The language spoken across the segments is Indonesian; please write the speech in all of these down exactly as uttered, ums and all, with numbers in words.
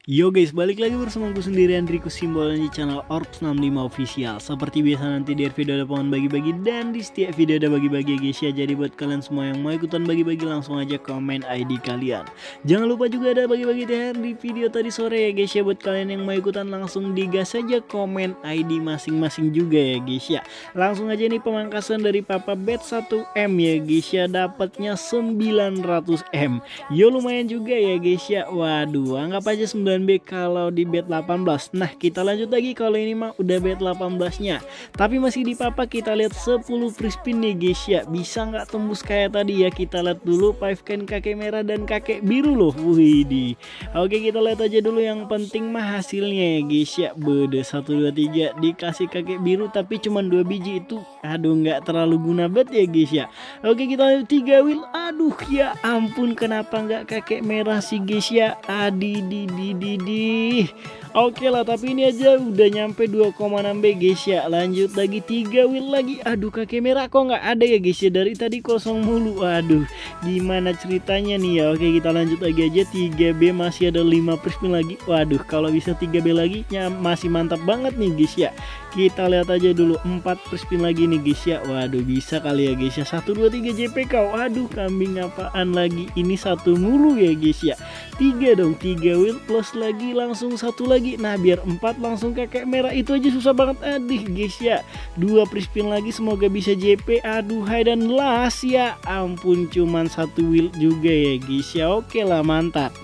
Yo guys, balik lagi bersama gue sendiri Andriku Simbolan di channel Orps enam puluh lima Official. Seperti biasa nanti di video ada pengen bagi-bagi dan di setiap video ada bagi-bagi ya guys ya. Jadi buat kalian semua yang mau ikutan bagi-bagi langsung aja komen I D kalian. Jangan lupa juga ada bagi-bagi T H R di video tadi sore ya guys ya. Buat kalian yang mau ikutan langsung digas aja komen I D masing-masing juga ya guys ya. Langsung aja nih pemangkasan dari Papa Bet satu M ya guys ya, dapatnya sembilan ratus M. Yo lumayan juga ya guys ya. Waduh, anggap aja sembilan B kalau di bet delapan belas. Nah kita lanjut lagi, kalau ini mah udah bet delapan belas nya, tapi masih di papa. Kita lihat sepuluh free spin nih guys ya, bisa nggak tembus kayak tadi ya. Kita lihat dulu five can kakek merah dan kakek biru loh. Wih, oke kita lihat aja dulu, yang penting mah hasilnya ya guys ya. Bede satu dua tiga dikasih kakek biru tapi cuma dua biji, itu aduh nggak terlalu guna banget ya guys ya. Oke kita lihat tiga wheel, aduh ya ampun kenapa nggak kakek merah sih guys ya. Adi di di di di. Oke lah, tapi ini aja udah nyampe dua koma enam B guys ya. Lanjut lagi tiga wheel lagi. Aduh kakek merah kok nggak ada ya guys ya, dari tadi kosong mulu. Aduh gimana ceritanya nih ya. Oke kita lanjut lagi aja, tiga B masih ada lima spin lagi. Waduh kalau bisa tiga B lagi ya masih mantap banget nih guys ya. Kita lihat aja dulu empat spin lagi nih guys ya. Waduh bisa kali ya guys ya. Satu dua tiga J P K. Waduh kambing apaan lagi ini, satu mulu ya guys ya. Tiga dong, tiga wheel plus lagi langsung satu lagi. Nah biar empat langsung kakek merah, itu aja susah banget. Aduh guys ya, dua spin lagi semoga bisa J P. Aduh hai dan las ya ampun, cuman satu wheel juga ya guys ya. Oke lah mantap.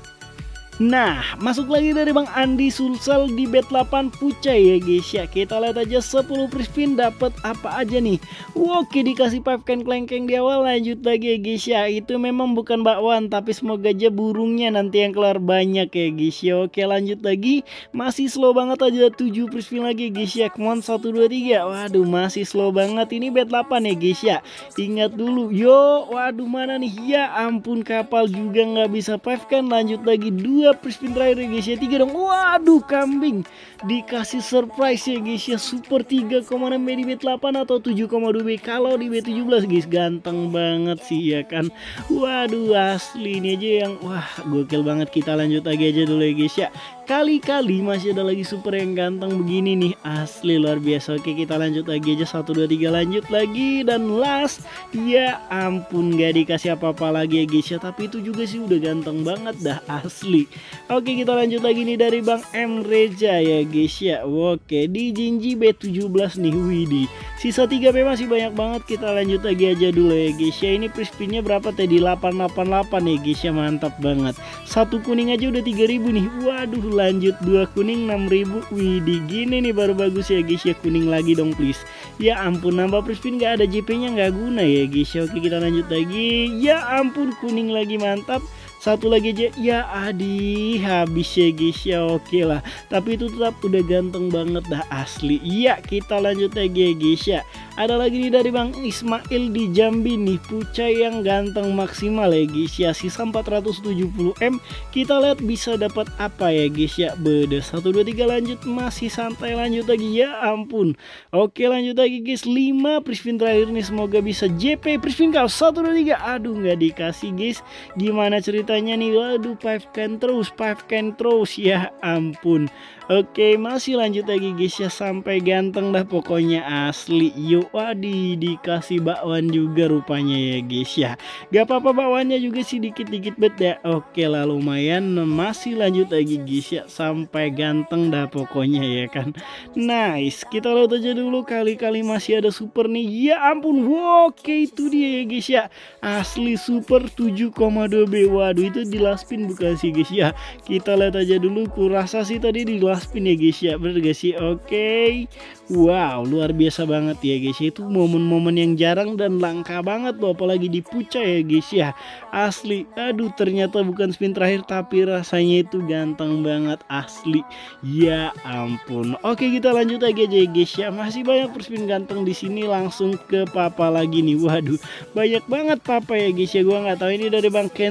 Nah masuk lagi dari Bang Andi Sulsel di bet delapan Pucai ya guys ya. Kita lihat aja sepuluh free spin dapat apa aja nih. Oke dikasih five can klengkeng di awal. Lanjut lagi ya guys ya, itu memang bukan bakwan tapi semoga aja burungnya nanti yang keluar banyak ya guys ya. Oke lanjut lagi, masih slow banget aja, tujuh free spin lagi guys ya. Come on satu dua tiga. Waduh masih slow banget, ini bet delapan ya guys ya. Ingat dulu yo. Waduh mana nih ya ampun, kapal juga nggak bisa five can. Lanjut lagi dua free spin terakhir ya guys ya, tiga dong. Waduh kambing dikasih surprise ya guys ya, super tiga koma enam B di bet delapan atau tujuh koma dua B kalau di bet tujuh belas guys. Ganteng banget sih ya kan. Waduh asli ini aja yang wah gokil banget. Kita lanjut lagi aja dulu ya guys ya. Kali-kali masih ada lagi super yang ganteng begini nih, asli luar biasa. Oke kita lanjut lagi aja, satu dua tiga lanjut lagi dan last. Ya ampun gak dikasih apa-apa lagi ya guys ya, tapi itu juga sih udah ganteng banget dah asli. Oke kita lanjut lagi nih dari Bang M Reja ya guys ya. Oke di Jinji bet tujuh belas nih, widih sisa tiga B masih banyak banget. Kita lanjut lagi aja dulu ya guys ya. Ini free spinnya berapa tadi, delapan delapan delapan ya guys ya, mantap banget. Satu kuning aja udah tiga ribu nih. Waduh lanjut dua kuning enam ribu. Widih gini nih baru bagus ya guys ya. Kuning lagi dong please. Ya ampun nambah free spin gak ada J P nya, nggak guna ya guys ya. Oke kita lanjut lagi. Ya ampun kuning lagi, mantap. Satu lagi aja ya, adi habis ya guys ya. Oke lah, tapi itu tetap udah ganteng banget dah asli. Iya kita lanjut lagi ya guys ya. Ada lagi nih dari Bang Ismail di Jambi nih, Pucai yang ganteng maksimal ya guys ya, sisa empat ratus tujuh puluh M. Kita lihat bisa dapat apa ya guys ya. Beda satu dua tiga lanjut, masih santai. Lanjut lagi ya ampun. Oke lanjut lagi guys, lima free spin terakhir nih, semoga bisa J P. Free spin kau satu dua tiga, aduh nggak dikasih guys. Gimana ceritanya nih, waduh five can terus, five can terus ya ampun. Oke masih lanjut lagi guys ya, sampai ganteng dah pokoknya asli. Yuk wadi dikasih bakwan juga rupanya ya guys ya. Gak apa-apa bakwannya juga sih dikit-dikit bet ya. Oke lah lumayan, masih lanjut lagi guys ya, sampai ganteng dah pokoknya ya kan. Nice, kita lihat aja dulu, kali-kali masih ada super nih. Ya ampun, oke itu dia ya guys ya, asli super tujuh koma dua B. Waduh itu di last spin bukan sih guys ya. Kita lihat aja dulu, kurasa sih tadi di last spin ya guys ya, bener gak sih? Oke wow luar biasa banget ya guys ya. Itu momen-momen yang jarang dan langka banget loh, apalagi di Pucai ya guys ya, asli. Aduh ternyata bukan spin terakhir tapi rasanya itu ganteng banget asli. Ya ampun. Oke kita lanjut lagi aja ya guys ya, masih banyak spin ganteng di sini. Langsung ke papa lagi nih. Waduh banyak banget papa ya guys ya. Gua nggak tahu ini dari Bang Kenzo di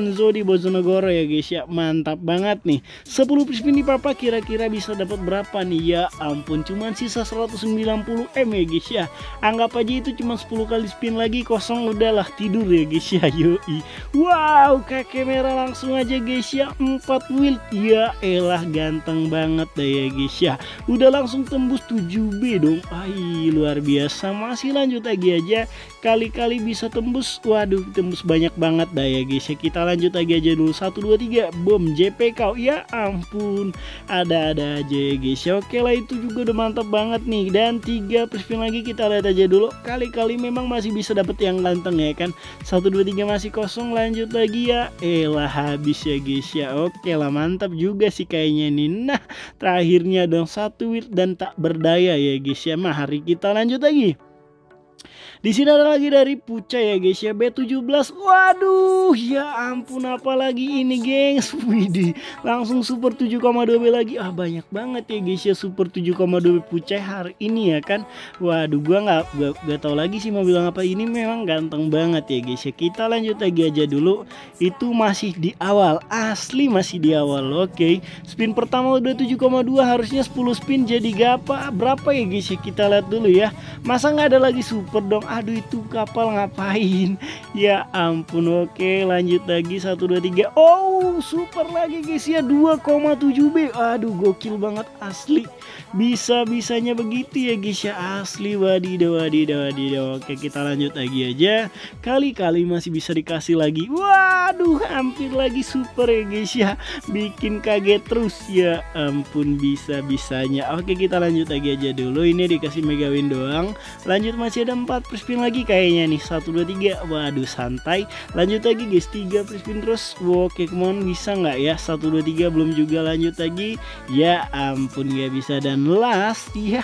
Bojonegoro ya guys ya. Mantap banget nih. sepuluh free spin di papa kira-kira bisa dapat berapa nih? Ya ampun, cuman sisa seratus sembilan puluh M ya guys ya. Anggap aja itu cuma sepuluh kali spin lagi kosong, udahlah tidur ya guys ya. Yoi. Wow, kakek merah langsung aja guys ya, empat wheel. Ya elah, ganteng banget dah ya guys ya. Udah langsung tembus tujuh B dong. Ay, luar biasa. Masih lanjut lagi aja. Kali-kali bisa tembus. Waduh, tembus banyak banget dah ya guys ya. Kita lanjut lagi aja dulu. Satu dua tiga, bom J P kau. Ya ampun, ada-ada aja ya guys ya. Oke lah, itu juga udah mantap banget nih. Dan tiga perspin lagi, kita lihat aja dulu. Kali-kali memang masih bisa dapet yang ganteng ya kan. Satu dua tiga masih kosong. Lanjut lagi ya. Elah, habis ya guys ya. Oke lah, mantap juga sih kayaknya nih. Nah, terakhirnya dong satu wheel dan tak berdaya ya guys ya. Mari kita lanjut lagi. Di sini ada lagi dari Puca ya guys ya, B tujuh belas. Waduh, ya ampun, apalagi ini gengs. Widih, langsung super tujuh koma dua B lagi. Ah, banyak banget ya guys ya super tujuh koma dua B Puca hari ini ya kan. Waduh, gua nggak gak, gak tahu lagi sih mau bilang apa. Ini memang ganteng banget ya guys ya. Kita lanjut lagi aja dulu. Itu masih di awal, asli masih di awal. Oke, spin pertama udah tujuh koma dua, harusnya sepuluh spin jadi gapa berapa ya guys ya. Kita lihat dulu ya. Masa nggak ada lagi super dong? Aduh, itu kapal ngapain? Ya ampun. Oke, lanjut lagi. Satu dua tiga. Oh, super lagi guys ya, dua koma tujuh B. Aduh, gokil banget asli. Bisa-bisanya begitu ya guys ya, asli. Wadidaw, wadidaw, wadidaw. Oke, kita lanjut lagi aja. Kali-kali masih bisa dikasih lagi. Waduh, hampir lagi super ya guys ya. Bikin kaget terus. Ya ampun, bisa-bisanya. Oke, kita lanjut lagi aja dulu. Ini dikasih mega win doang. Lanjut, masih ada empat spin lagi kayaknya nih. Satu dua tiga. Waduh, santai. Lanjut lagi guys, tiga spin terus. Oke, kemana bisa nggak ya? Satu dua tiga belum juga. Lanjut lagi. Ya ampun, nggak bisa. Dan last ya,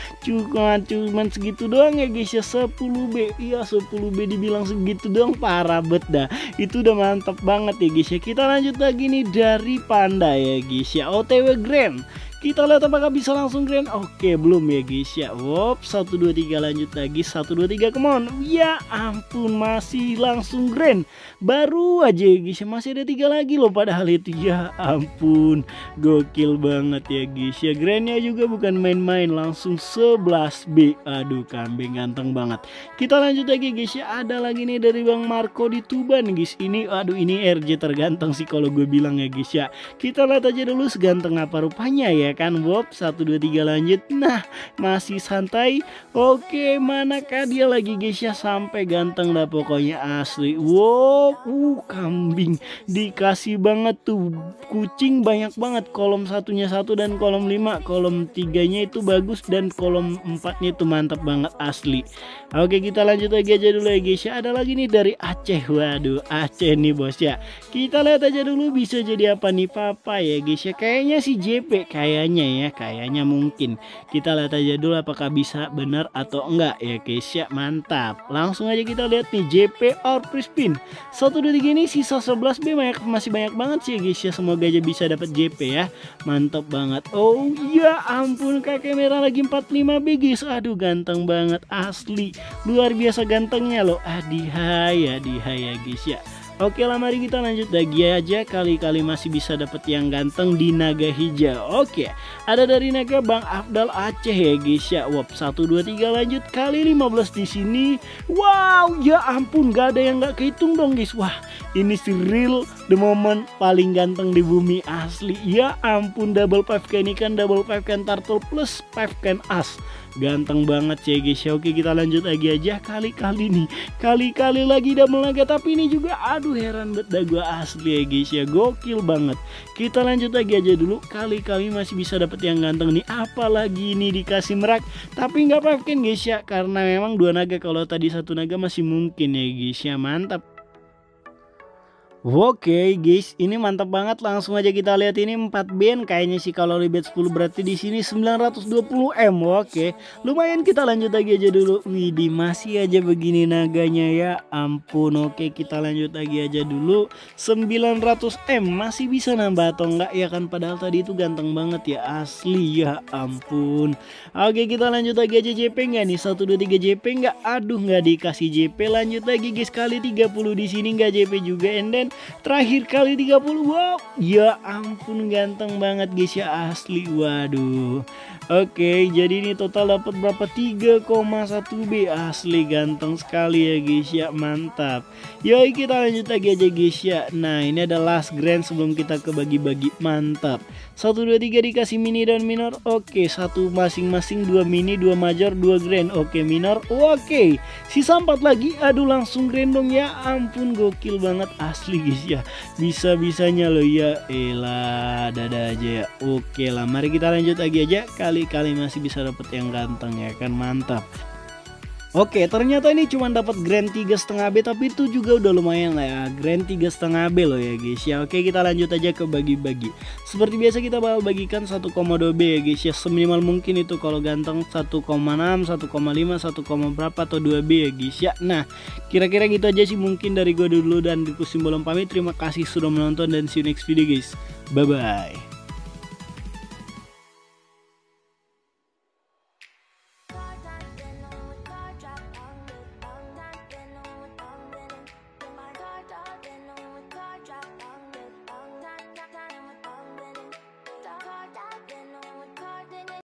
cuma cuman segitu doang ya guys ya, sepuluh B. Iya, sepuluh B dibilang segitu doang, parah bet dah. Itu udah mantap banget ya guys ya. Kita lanjut lagi nih dari Panda ya guys ya, O T W Grand. Kita lihat apakah bisa langsung grand. Oke, belum ya guys ya. Wop, satu dua tiga, lanjut lagi. Satu dua tiga, come on. Ya ampun, masih langsung grand. Baru aja ya guys ya, masih ada tiga lagi loh padahal itu. Ya ampun, gokil banget ya guys ya. Grandnya juga bukan main-main, langsung sebelas B. Aduh, kambing ganteng banget. Kita lanjut lagi guys ya. Ada lagi nih dari Bang Marco di Tuban guys. Ini aduh, ini R J terganteng sih kalau gue bilang ya guys ya. Kita lihat aja dulu seganteng apa rupanya ya kan. Bob, satu dua tiga, lanjut. Nah, masih santai. Oke, manakah dia lagi guys ya, sampai ganteng dah pokoknya asli. Wow, uh, kambing dikasih banget tuh. Kucing banyak banget, kolom satunya satu dan kolom lima, kolom tiganya itu bagus dan kolom empatnya itu mantap banget asli. Oke, kita lanjut lagi aja dulu ya guys ya. Ada lagi nih dari Aceh. Waduh, Aceh nih bos ya. Kita lihat aja dulu bisa jadi apa nih papa ya guys ya. Kayaknya si J P, kayaknya ya, kayaknya mungkin. Kita lihat aja dulu apakah bisa benar atau enggak ya guys ya. Mantap, langsung aja kita lihat nih J P or free spin. Satu dua tiga ini sisa sebelas B, banyak, masih banyak banget sih ya guys ya. Semoga aja bisa dapat J P ya. Mantap banget. Oh ya ampun, kakek merah lagi empat puluh lima B guys. Aduh, ganteng banget asli. Luar biasa gantengnya loh. Adihai, adihai ya guys ya. Oke lah, mari kita lanjut lagi aja. Kali-kali masih bisa dapat yang ganteng di naga hijau. Oke, ada dari naga Bang Afdal Aceh ya guys ya. Wop, satu dua tiga, lanjut. Kali lima belas di sini. Wow, ya ampun, gak ada yang gak kehitung dong guys. Wah, ini si real the moment paling ganteng di bumi asli. Ya ampun, double five can ini kan double five can turtle plus five can as. Ganteng banget ya guys ya. Oke, kita lanjut lagi aja. Kali-kali nih, kali-kali lagi double naga. Tapi ini juga aduh, heran banget dah gua asli ya guys ya. Gokil banget. Kita lanjut lagi aja dulu. Kali-kali masih bisa dapet yang ganteng nih. Apalagi ini dikasih merak. Tapi nggak apa-apa kan guys ya, karena memang dua naga. Kalau tadi satu naga masih mungkin ya guys ya. Mantap. Oke guys, ini mantap banget. Langsung aja kita lihat ini empat ben kayaknya sih kalau libet sepuluh, berarti di sini sembilan ratus dua puluh M. Oke, lumayan. Kita lanjut lagi aja dulu. Widih, masih aja begini naganya ya ampun. Oke, kita lanjut lagi aja dulu. Sembilan ratus M masih bisa nambah atau enggak ya kan, padahal tadi itu ganteng banget ya asli. Ya ampun. Oke, kita lanjut lagi aja. J P enggak nih? Satu dua tiga, J P enggak? Aduh, nggak dikasih J P. Lanjut lagi guys, kali tiga puluh di sini enggak J P juga. And then Terakhir kali tiga puluh. Wow, ya ampun ganteng banget guys ya, asli. Waduh. Oke, jadi ini total dapat berapa? tiga koma satu B. Asli ganteng sekali ya guys ya, mantap. Yoi, kita lanjut lagi aja guys ya. Nah, ini ada last grand sebelum kita ke bagi-bagi. Mantap. Satu dua tiga dikasih mini dan minor. Oke, satu masing-masing, dua mini, dua major, dua grand. Oke, minor. Oke, sisa empat lagi. Aduh, langsung grand dong ya. Ampun, gokil banget asli guys ya. Bisa-bisanya loh ya. Elah, dada aja ya. Oke lah, mari kita lanjut lagi aja. Kali-kali masih bisa dapet yang ganteng ya kan, mantap. Oke, ternyata ini cuma dapat grand tiga setengah B, tapi itu juga udah lumayan lah ya. Grand tiga setengah B loh ya guys ya. Oke, kita lanjut aja ke bagi-bagi. Seperti biasa kita bakal bagikan satu koma dua B ya guys ya. Seminimal mungkin itu kalau ganteng satu koma enam, satu koma lima, satu, berapa atau dua B ya guys ya. Nah, kira-kira gitu aja sih mungkin dari gue dulu dan Riku Simbolon pamit. Terima kasih sudah menonton dan see you next video guys. Bye bye.